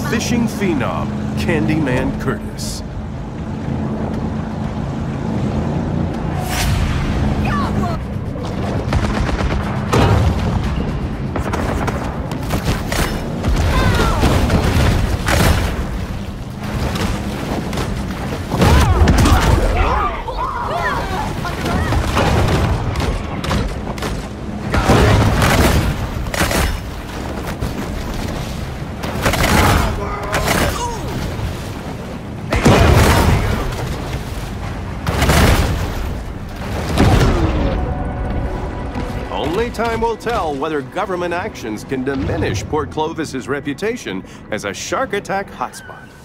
fishing phenom, Candyman Curtis. Only time will tell whether government actions can diminish Port Clovis's reputation as a shark attack hotspot.